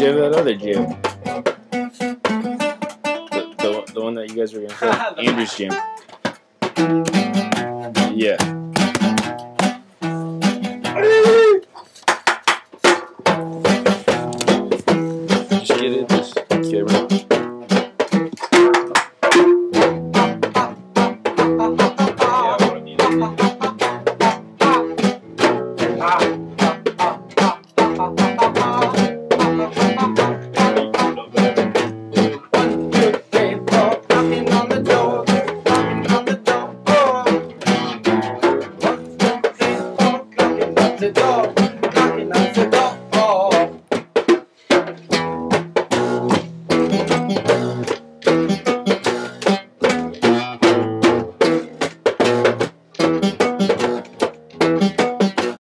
Jim, that other Jim. The one that you guys were gonna say. Andrew's Jim. Yeah.